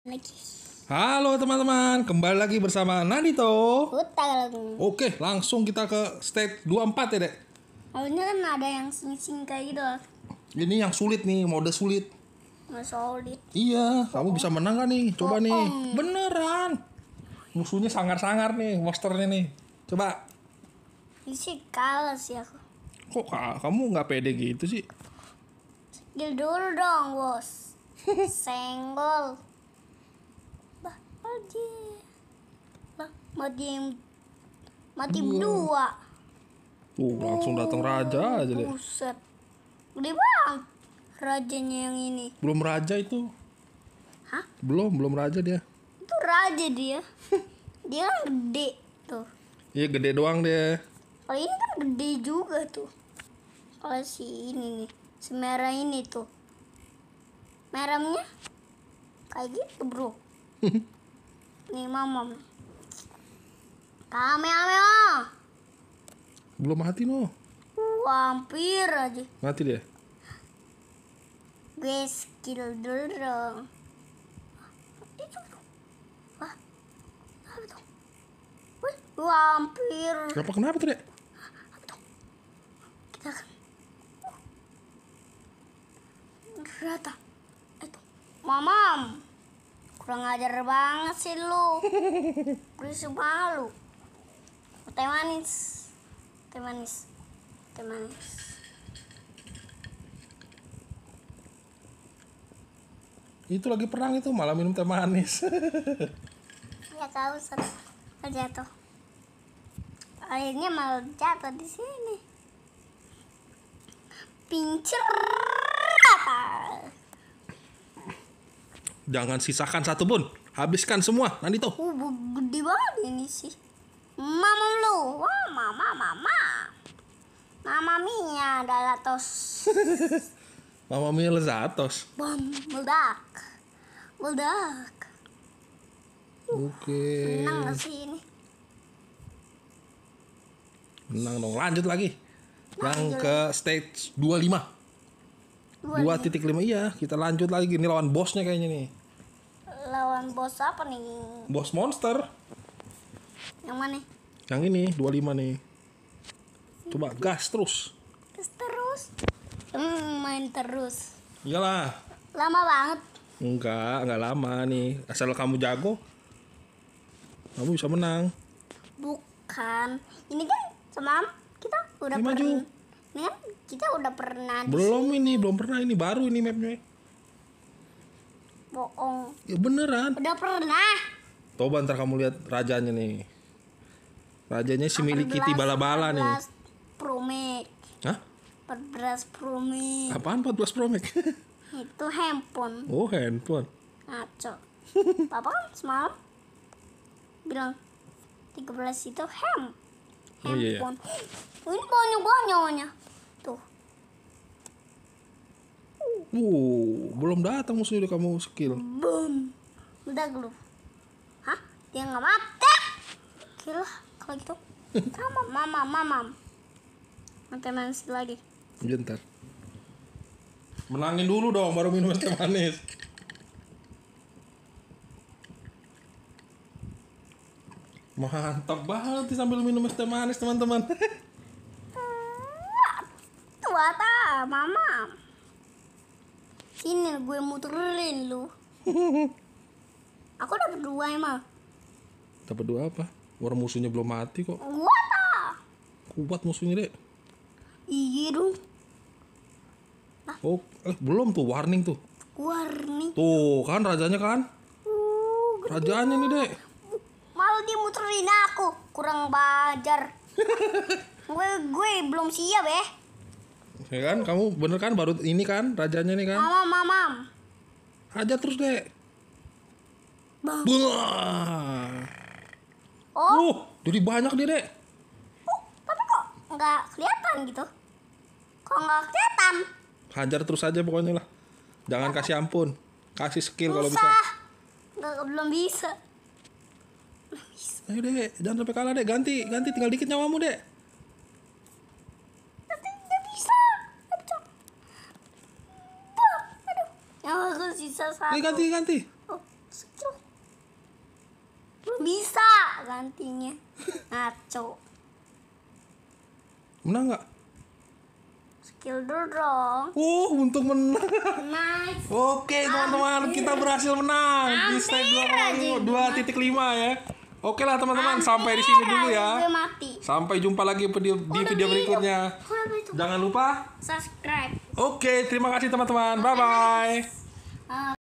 Lagi. Halo teman-teman, kembali lagi bersama Nadito. Hutan. Oke, langsung kita ke stage 24 ya, Dek. Awalnya kan ada yang sing-sing kayak gitu. Ini yang sulit nih, mode sulit. Nggak solid. Iya, kamu bisa menang gak nih? Coba nih. Beneran. Musuhnya sangar-sangar nih, monsternya nih. Coba. Ini sih kalah sih aku. Kok kamu nggak pede gitu sih? Skill dulu dong, bos. Senggol. Bah, aja. Bah, mati berdua. Langsung datang raja aja deh. Buset. Gede banget rajanya yang ini. Belum raja itu. Hah? Belum raja dia. Itu raja dia. Dia kan gede tuh. Iya, gede doang deh. Kalau ini kan gede juga tuh. Kalau si ini nih, si merah ini tuh. Merahnya kayak gitu, bro. Nih mamam. Kamehameha. Belum mati no. Hampir aja. Mati dia. Gue skill dulu dong. Itu tuh. Wah. Apa tuh? Wih, hampir. Kenapa tuh, Dek? Kita kan rata itu mamam kurang ajar banget sih lu. Berisik malu. Teh manis. Itu lagi perang itu malah minum teh manis. Ya kau jatuh. Akhirnya malah jatuh di sini. Pincir rata. Jangan sisakan satu pun. Habiskan semua, Nandito. Gede banget ini sih. Mama lu. Wah, Mama Mia Dalatos. Mama Mia Lezatos. Bom, meledak. Oke. Menang gak sih ini? Menang dong. Lanjut lagi. Yang ke stage 25. 2.5. Iya, kita lanjut lagi. Ini lawan bosnya kayaknya nih. Lawan bos apa nih? Bos monster. Yang mana? Yang ini 25 nih. Coba gas terus. Terus. Main terus. Iyalah. Lama banget. Enggak lama nih. Asal kamu jago, kamu bisa menang. Bukan. Ini kan semalam kita udah Ini maju. Ini kan kita udah pernah di Belum pernah, ini baru ini mapnya. bohong. Ya beneran. Udah pernah. Coba ntar kamu lihat rajanya nih. Rajanya si milik Kitty bala-bala nih. 14 Pro Max. Hah? 14 Pro Max. Apaan 14 Pro Max? Itu handphone. Oh, handphone. Ngaco. Papa kan semalam bilang 13 itu Oh, iya. handphone. Ini banyak. Tuh. Belum datang musuh udah kamu skill. Boom. Udah lu. Hah? Dia nggak mati. Gila kalau gitu. Mamam. Mati manis lagi. Bentar. Menangin dulu dong baru minum es teh manis. Mantap banget nih sambil minum es teh manis, teman-teman. Tuata, mama. Sini gue muterin lu. Aku dapat 2 emang. Dapat 2 apa? Orang musuhnya belum mati kok. Wata. Kuat musuhnya, Dek. Iya dong. Oh, belum tuh warning tuh. Warning. Tuh, kan rajanya kan? Gede. Rajanya nih, Dek. Malah dia muterin aku. Kurang bajar. gue belum siap ya. Ya kan? Kamu bener kan baru ini kan rajanya nih kan? Mamam. Hajar terus, Dek. Bang. Wah. Oh. Jadi banyak dia, Dek. Tapi kok nggak kelihatan gitu? Kok nggak kelihatan? Hajar terus aja pokoknya lah. Jangan kasih ampun. Kasih skill kalau bisa. Belum bisa. Ayo, Dek. Jangan sampai kalah, Dek. Ganti. Tinggal dikit nyawamu, Dek. Nanti nggak bisa. Aduh. Yang aku sisa 1. Ganti. Oh, skill gantinya. Ngaco. Menang nggak? Skill dulu dong. Untung menang. Nice. Oke teman-teman, kita berhasil menang di stage 2.5 ya. Oke lah teman-teman, sampai di sini dulu ya. Gue mati. Sampai jumpa lagi di video berikutnya. Jangan lupa subscribe. Oke, terima kasih teman-teman. Bye bye.